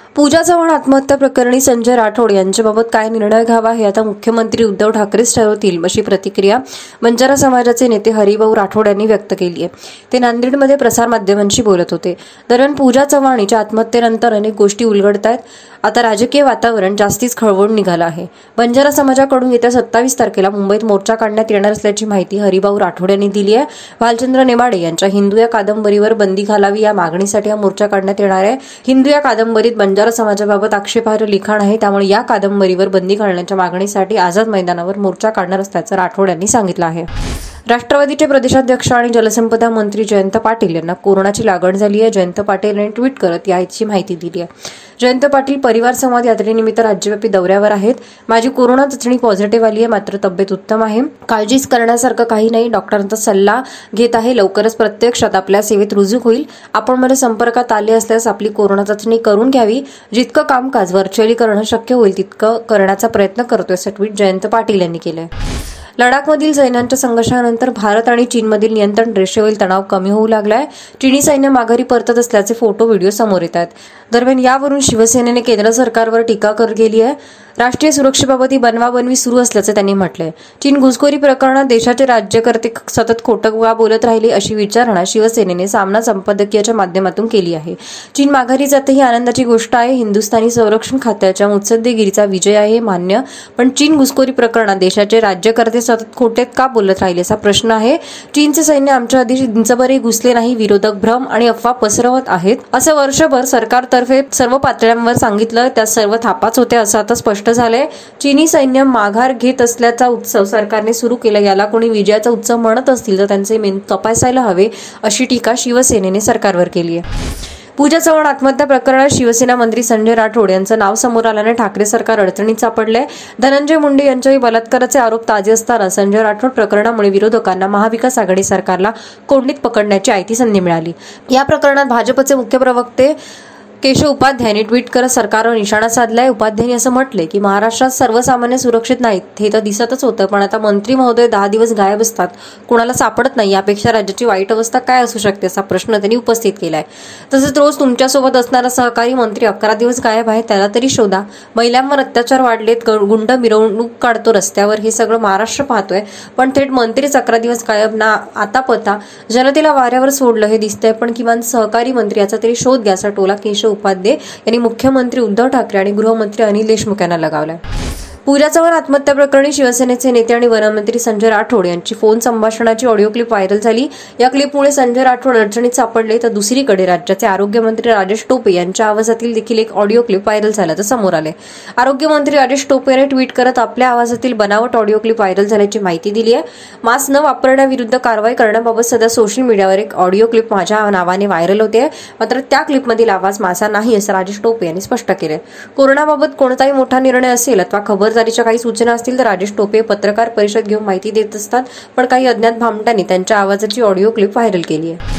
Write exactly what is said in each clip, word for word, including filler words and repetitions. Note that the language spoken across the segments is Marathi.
पूजा चव्हाण आत्महत्या प्रकरणी संजय राठोड यांच्याबाबत काय निर्णय घ्यावा हे आता मुख्यमंत्री उद्धव ठाकरेच ठरवतील, अशी प्रतिक्रिया बंजारा समाजाचे नेते हरिभाऊ राठोड यांनी व्यक्त केली आहे. ते नांदेडमध्ये प्रसारमाध्यमांशी बोलत होते. दरम्यान पूजा चव्हाण हिच्या आत्महत्येनंतर अनेक गोष्टी उलगडत आहेत. आता राजकीय वातावरण जास्तीच खळबळून निघालं आहे. बंजारा समाजाकडून येत्या सत्तावीस तारखेला मुंबईत मोर्चा काढण्यात येणार असल्याची माहिती हरिभाऊ राठोड यांनी दिली आहे. भालचंद्र नेमाडे यांच्या हिंदू या कादंबरीवर बंदी घालावी या मागणीसाठी हा मोर्चा काढण्यात येणार आहे. हिंदू या कादंबरीत बंजारा समाजाबाबत आक्षेपार्ह लिखाण आहे, त्यामुळे या कादंबरीवर बंदी घालण्याच्या मागणीसाठी आझाद मैदानावर मोर्चा काढणार असल्याचं राठोड यांनी सांगितलं आहे. राष्ट्रवादीचे प्रदेशाध्यक्ष आणि जलसंपदा मंत्री जयंत पाटील यांना कोरोनाची लागण झाली आहे. जयंत पाटील यांनी ट्विट करत याची माहिती दिली आहे. जयंत पाटील परिवार संवाद यात्रेनिमित्त राज्यव्यापी दौऱ्यावर आहेत. माझी कोरोना चाचणी पॉझिटिव्ह आली आहे, मात्र तब्येत उत्तम आहे. काळजीच करण्यासारखं काही नाही. डॉक्टरांचा सल्ला घेत आहे. लवकरच प्रत्यक्षात आपल्या सेवेत रुजू होईल. आपण मला संपर्कात आले असल्यास आपली कोरोना चाचणी करून घ्यावी. जितकं कामकाज व्हर्च्युअली करणं शक्य होईल तितकं करण्याचा प्रयत्न करतोय, असं ट्विट जयंत पाटील यांनी केलंय. लडाखमधील सैन्यांच्या संघर्षानंतर भारत आणि चीनमधील नियंत्रण रेषेवरील तणाव कमी होऊ लागलाय. चीनी सैन्य माघारी परतत असल्याचे फोटो व्हिडिओ समोर येत आहेत. दरम्यान यावरून शिवसेनेने केंद्र सरकारवर टीका करत केली आहे. राष्ट्रीय सुरक्षेबाबत ही बनवाबनवी सुरू असल्याचं त्यांनी म्हटलंय. चीन घुसखोरी प्रकरणात देशाचे राज्यकर्ते सतत खोटं का बोलत राहिले, अशी विचारणा शिवसेनेने सामना संपादकीयाच्या माध्यमातून केली आहे. चीन माघारी जाते ही आनंदाची गोष्ट आहे. हिंदुस्थानी संरक्षण खात्याच्या मुत्सद्देगिरीचा विजय आहे, मान्य. पण चीन घुसखोरी प्रकरणात देशाचे राज्यकर्ते सतत खोटे का बोलत राहिले असा प्रश्न आहे. चीनचे सैन्य आमच्या आधी इंचभरही घुसले नाही. विरोधक भ्रम आणि अफवा पसरवत आहेत, असं वर्षभर सरकारतर्फे सर्व पातळ्यांवर सांगितलं. त्या सर्व थापाच होत्या असं आता स्पष्ट झालंय. चीनी सैन्य माघार घेत असल्याचा उत्सव सरकारने सुरू केला. याला कोणी विजयाचा उत्सव म्हणत असतील तर त्यांचे मेंदू तपासायला हवे, अशी टीका शिवसेनेने सरकारवर केली आहे. पूजा चव्हाण आत्महत्या प्रकरणात शिवसेना मंत्री संजय राठोड यांचं नाव समोर आल्याने ठाकरे सरकार अडचणीत सापडले. धनंजय मुंडे यांच्याही बलात्काराचे आरोप ताजे असताना संजय राठोड प्रकरणामुळे विरोधकांना महाविकास आघाडी सरकारला कोंडीत पकडण्याची आयती संधी मिळाली. या प्रकरणात भाजपचे मुख्य प्रवक्ते केशव उपाध्यायांनी ट्विट करत सरकारवर निशाणा साधलाय. उपाध्यायांनी असं म्हटलंय की महाराष्ट्रात सर्वसामान्य सुरक्षित नाहीत, हे तर दिसतच होतं, पण आता मंत्री महोदय दहा दिवस गायब असतात, कुणाला सापडत नाही. यापेक्षा राज्याची वाईट अवस्था काय असू शकते, असा प्रश्न त्यांनी उपस्थित केलाय. तसंच रोज तुमच्यासोबत असणारा सहकारी मंत्री अकरा दिवस गायब आहे, त्याला तरी शोधा. महिलांवर अत्याचार वाढलेत, गुंड मिरवणूक काढतो रस्त्यावर, हे सगळं महाराष्ट्र पाहतोय, पण थेट मंत्रीच अकरा दिवस गायब ना. आता पता जनतेला वाऱ्यावर सोडलं हे दिसतंय, पण किमान सहकारी मंत्री याचा तरी शोध घ्या, असा टोला केशव उपाध्ये यांनी मुख्यमंत्री उद्धव ठाकरे आणि गृहमंत्री अनिल देशमुख यांना लगावलाय. पूजा चव्हाण आत्महत्या प्रकरणी शिवसेनेचे नेते आणि वनमंत्री संजय राठोड यांची फोन संभाषणाची ऑडिओ क्लिप व्हायरल झाली. या क्लिपमुळे संजय राठोड अडचणीत सापडले, तर दुसरीकडे राज्याचे आरोग्यमंत्री राजेश टोपे यांच्या आवाजातील देखील एक ऑडिओ क्लिप व्हायरल झाल्याचं समोर आले. आरोग्यमंत्री राजेश टोपे यांनी ट्विट करत आपल्या आवाजातील बनावट ऑडिओ क्लिप व्हायरल झाल्याची माहिती दिली आहे. मास्क न वापरण्याविरुद्ध कारवाई करण्याबाबत सध्या सोशल मीडियावर एक ऑडिओ क्लिप माझ्या नावाने व्हायरल होते, मात्र त्या क्लिपमधील आवाज माझा नाही, असं राजेश टोपे यांनी स्पष्ट केले. कोरोनाबाबत कोणताही मोठा निर्णय असेल अथवा खबर जारीच्या काही सूचना असतील तर राजेश टोपे पत्रकार परिषद घेऊन माहिती देत असतात, पण काही अज्ञात भामटांनी त्यांच्या आवाजाची ऑडिओ क्लिप व्हायरल केली आहे.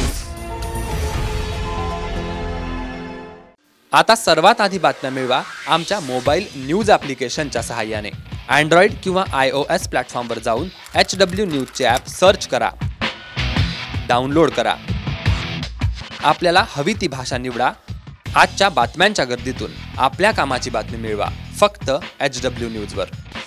आता सर्वात आधी बातम्या मिळवा आमच्या मोबाईल न्यूज ॲप्लिकेशनच्या सहाय्याने. अँड्रॉइड किंवा आय ओ एस प्लॅटफॉर्मवर जाऊन एच डब्ल्यू न्यूजचे ॲप सर्च करा, डाउनलोड करा. आपल्याला हवी ती भाषा निवडा. आजच्या बातम्यांच्या गर्दीतून आपल्या कामाची बातमी मिळवा फक्त एच डब्ल्यू न्यूजवर.